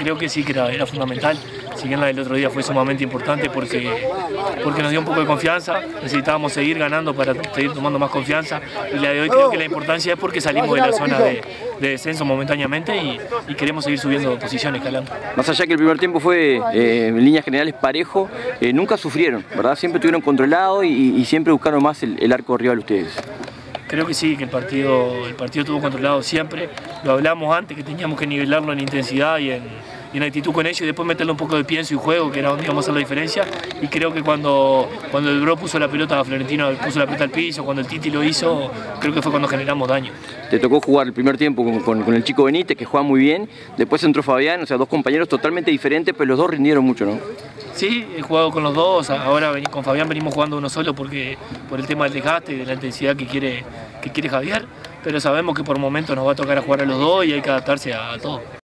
creo que sí que era fundamental. Si bien la del otro día fue sumamente importante porque nos dio un poco de confianza, necesitábamos seguir ganando para seguir tomando más confianza, y la de hoy creo que la importancia es porque salimos de la zona de descenso momentáneamente y queremos seguir subiendo posiciones, escalando. Más allá que el primer tiempo fue en líneas generales parejo, nunca sufrieron, ¿verdad? Siempre estuvieron controlados y siempre buscaron más el arco rival ustedes. Creo que sí, que el partido estuvo controlado siempre. Lo hablamos antes, que teníamos que nivelarlo en intensidad y en actitud con ellos, y después meterle un poco de pienso y juego, que era donde íbamos a hacer la diferencia. Y creo que cuando el Bro puso la pelota, Florentino puso la pelota al piso, cuando el Titi lo hizo, creo que fue cuando generamos daño. Te tocó jugar el primer tiempo con el chico Benítez, que juega muy bien, después entró Fabián, o sea, dos compañeros totalmente diferentes, pero los dos rindieron mucho, ¿no? Sí, he jugado con los dos, ahora con Fabián venimos jugando uno solo por el tema del desgaste y de la intensidad que quiere Javier, pero sabemos que por momentos nos va a tocar a jugar a los dos y hay que adaptarse a todo.